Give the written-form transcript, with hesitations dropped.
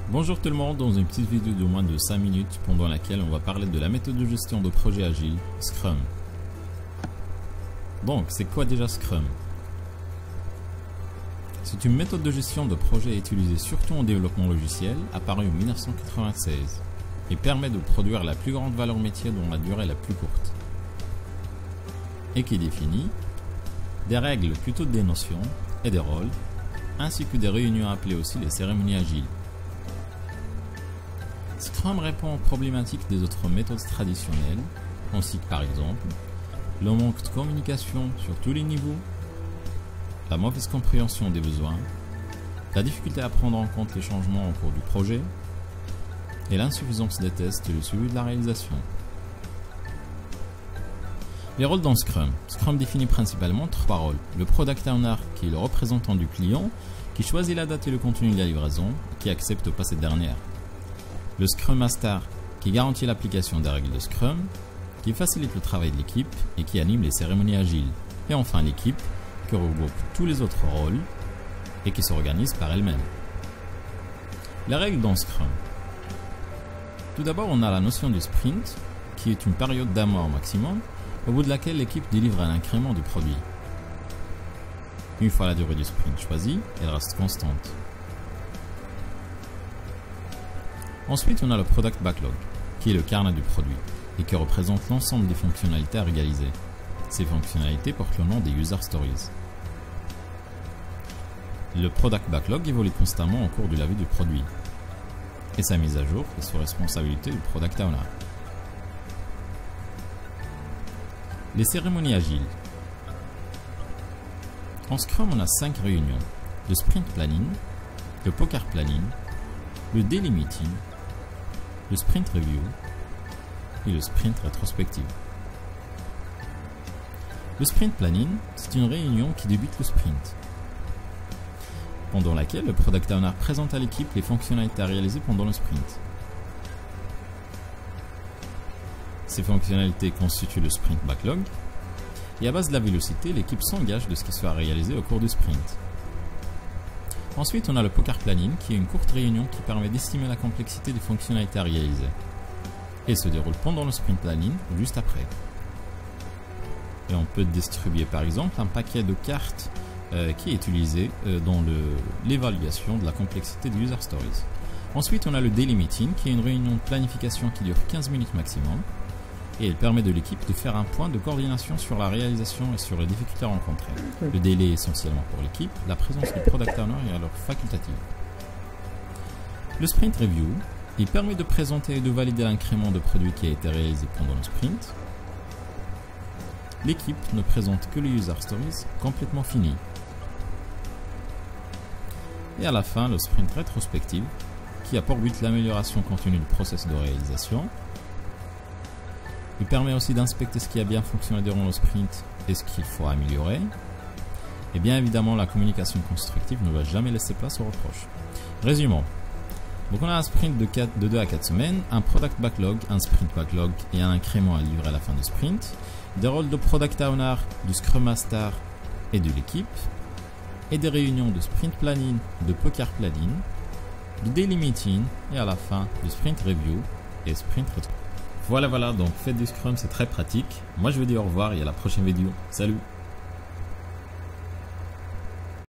Bonjour tout le monde, dans une petite vidéo de moins de 5 minutes pendant laquelle on va parler de la méthode de gestion de projet agile, Scrum. Donc, c'est quoi déjà Scrum? C'est une méthode de gestion de projet utilisée surtout en développement logiciel, apparue en 1996, et permet de produire la plus grande valeur métier dans la durée la plus courte. Et qui définit des règles plutôt des notions et des rôles, ainsi que des réunions appelées aussi les cérémonies agiles. Scrum répond aux problématiques des autres méthodes traditionnelles, ainsi que par exemple le manque de communication sur tous les niveaux, la mauvaise compréhension des besoins, la difficulté à prendre en compte les changements au cours du projet et l'insuffisance des tests et le suivi de la réalisation. Les rôles dans Scrum. Scrum définit principalement 3 rôles. Le Product Owner, qui est le représentant du client, qui choisit la date et le contenu de la livraison, et qui accepte de passer dernière. Le Scrum Master, qui garantit l'application des règles de Scrum, qui facilite le travail de l'équipe et qui anime les cérémonies agiles. Et enfin l'équipe, qui regroupe tous les autres rôles et qui s'organise par elle-même. Les règles dans Scrum. Tout d'abord, on a la notion du sprint, qui est une période d'un mois au maximum, au bout de laquelle l'équipe délivre un incrément du produit. Une fois la durée du sprint choisie, elle reste constante. Ensuite, on a le Product Backlog, qui est le carnet du produit, et qui représente l'ensemble des fonctionnalités à réaliser. Ces fonctionnalités portent le nom des User Stories. Le Product Backlog évolue constamment au cours de la vie du produit, et sa mise à jour est sous responsabilité du Product Owner. Les cérémonies agiles. En Scrum, on a 5 réunions: le Sprint Planning, le Poker Planning, le Daily Meeting, le Sprint Review et le Sprint Rétrospective. Le Sprint Planning, c'est une réunion qui débute le sprint, pendant laquelle le Product Owner présente à l'équipe les fonctionnalités à réaliser pendant le sprint. Ces fonctionnalités constituent le Sprint Backlog, et à base de la vélocité, l'équipe s'engage de ce qui sera réalisé au cours du sprint. Ensuite, on a le Poker Planning, qui est une courte réunion qui permet d'estimer la complexité des fonctionnalités à réaliser, et se déroule pendant le Sprint Planning ou juste après. Et on peut distribuer par exemple un paquet de cartes qui est utilisé dans l'évaluation de la complexité des User Stories. Ensuite, on a le Daily Meeting, qui est une réunion de planification qui dure 15 minutes maximum, et elle permet de l'équipe de faire un point de coordination sur la réalisation et sur les difficultés rencontrées. Le délai est essentiellement pour l'équipe, la présence du Product Owner est alors facultative. Le Sprint Review, il permet de présenter et de valider l'incrément de produit qui a été réalisé pendant le sprint. L'équipe ne présente que les User Stories complètement finis. Et à la fin, le Sprint Rétrospective, qui a pour but l'amélioration continue du processus de réalisation. Il permet aussi d'inspecter ce qui a bien fonctionné durant le sprint et ce qu'il faut améliorer. Et bien évidemment, la communication constructive ne va jamais laisser place aux reproches. Résumons. Donc on a un sprint de 2 à 4 semaines, un Product Backlog, un Sprint Backlog et un incrément à livrer à la fin du sprint, des rôles de Product Owner, du Scrum Master et de l'équipe, et des réunions de Sprint Planning, de Poker Planning, du Daily Meeting et à la fin du Sprint Review et Sprint Retro. Voilà, donc faites du Scrum, c'est très pratique. Moi je vous dis au revoir et à la prochaine vidéo. Salut!